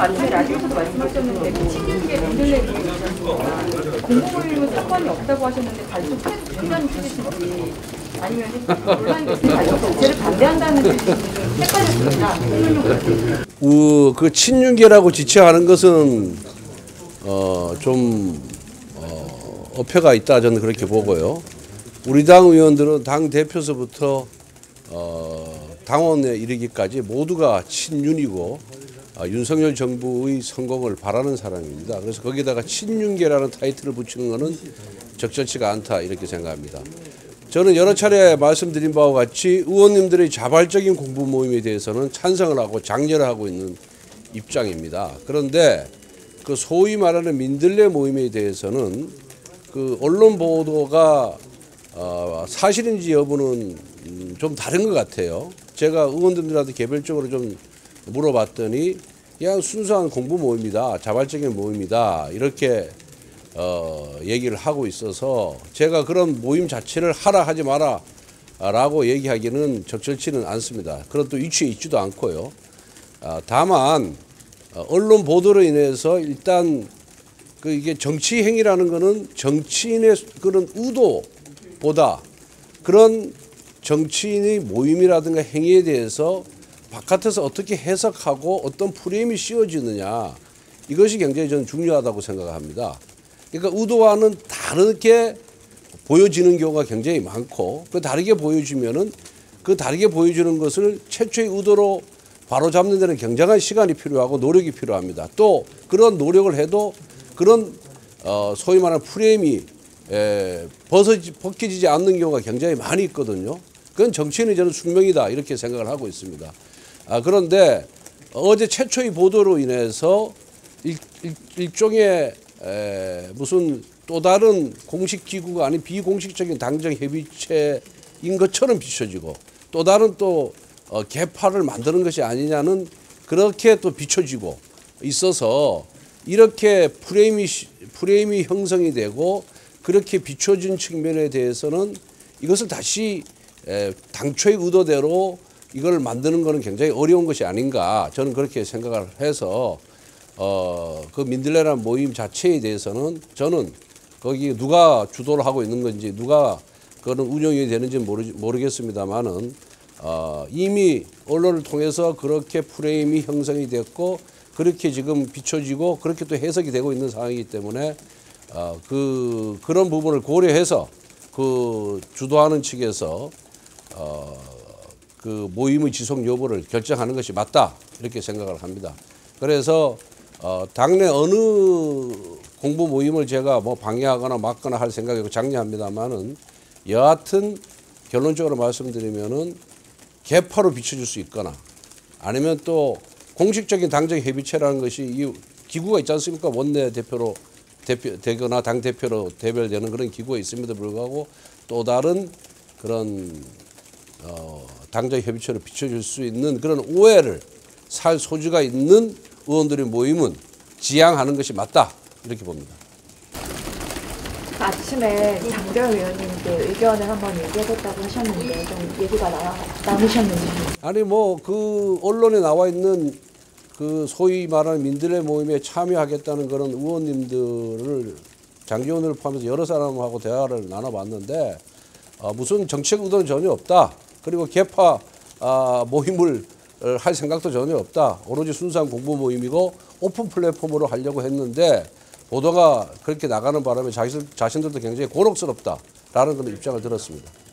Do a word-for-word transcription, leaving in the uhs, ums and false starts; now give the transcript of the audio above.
아침에 라디오에서도 말씀하셨는데 친윤계 민들레 모임이셨습니다. 공공모임은 상관이 없다고 하셨는데 발톱 계속 중단이 찢으신지 아니면 논란이 됐을 때 발톱 자체를 반대한다는 뜻인지 헷갈렸습니다. 우, 그 친윤계라고 지칭하는 것은 어, 좀 어, 어폐가 있다 저는 그렇게 보고요. 우리 당 의원들은 당 대표서부터 어, 당원에 이르기까지 모두가 친윤이고 어, 윤석열 정부의 성공을 바라는 사람입니다. 그래서 거기다가 친윤계라는 타이틀을 붙이는 것은 적절치가 않다 이렇게 생각합니다. 저는 여러 차례 말씀드린 바와 같이 의원님들의 자발적인 공부 모임에 대해서는 찬성을 하고 장려를 하고 있는 입장입니다. 그런데 그 소위 말하는 민들레 모임에 대해서는 그 언론 보도가 어, 사실인지 여부는 좀 다른 것 같아요. 제가 의원님들한테 개별적으로 좀 물어봤더니 그냥 순수한 공부 모임이다, 자발적인 모임이다 이렇게 어, 얘기를 하고 있어서 제가 그런 모임 자체를 하라 하지 마라 라고 얘기하기는 적절치는 않습니다. 그런 또 위치에 있지도 않고요. 아, 다만 언론 보도로 인해서 일단 그 이게 정치 행위라는 거는 정치인의 그런 의도보다 그런 정치인의 모임이라든가 행위에 대해서 바깥에서 어떻게 해석하고 어떤 프레임이 씌워지느냐 이것이 굉장히 저는 중요하다고 생각합니다. 그러니까 의도와는 다르게 보여지는 경우가 굉장히 많고 그 다르게 보여지면은 그 다르게 보여주는 것을 최초의 의도로 바로잡는 데는 굉장한 시간이 필요하고 노력이 필요합니다. 또 그런 노력을 해도 그런 어 소위 말하는 프레임이 에 벗어지, 벗겨지지 않는 경우가 굉장히 많이 있거든요. 그건 정치인의 저는 숙명이다 이렇게 생각을 하고 있습니다. 아, 그런데 어제 최초의 보도로 인해서 일, 일, 일종의 에, 무슨 또 다른 공식 기구가 아닌 비공식적인 당정 협의체인 것처럼 비춰지고 또 다른 또 어, 개파를 만드는 것이 아니냐는 그렇게 또 비춰지고 있어서 이렇게 프레임이 프레임이 형성이 되고 그렇게 비춰진 측면에 대해서는 이것을 다시 에, 당초의 의도대로 이걸 만드는 것은 굉장히 어려운 것이 아닌가 저는 그렇게 생각을 해서 어, 그 민들레라는 모임 자체에 대해서는 저는 거기 누가 주도를 하고 있는 건지 누가 그런 운영이 되는지 모르, 모르겠습니다만은 어, 이미 언론을 통해서 그렇게 프레임이 형성이 됐고 그렇게 지금 비춰지고 그렇게 또 해석이 되고 있는 상황이기 때문에 어, 그 그런 부분을 고려해서 그 주도하는 측에서 어, 그 모임의 지속 여부를 결정하는 것이 맞다 이렇게 생각을 합니다. 그래서 어, 당내 어느 공부 모임을 제가 뭐 방해하거나 막거나 할 생각이고 장려합니다만은 여하튼 결론적으로 말씀드리면은 개파로 비춰줄 수 있거나 아니면 또 공식적인 당정 협의체라는 것이 이 기구가 있지 않습니까? 원내 대표로 대표 되거나 당 대표로 대별되는 그런 기구가 있음에도 불구하고 또 다른 그런 어, 당정 협의체로 비춰줄 수 있는 그런 오해를 살 소지가 있는 의원들의 모임은 지양하는 것이 맞다 이렇게 봅니다. 아침에 장별 의원님께 의견을 한번 얘기해봤다고 하셨는데 좀 얘기가 나, 남으셨는지. 아니 뭐 그 언론에 나와 있는 그 소위 말하는 민들레 모임에 참여하겠다는 그런 의원님들을 장기원을 포함해서 여러 사람하고 대화를 나눠봤는데 어, 무슨 정책 의도는 전혀 없다. 그리고 개파 아, 모임을 할 생각도 전혀 없다. 오로지 순수한 공부 모임이고 오픈 플랫폼으로 하려고 했는데 보도가 그렇게 나가는 바람에 자신, 자신들도 굉장히 곤혹스럽다라는 그런 입장을 들었습니다.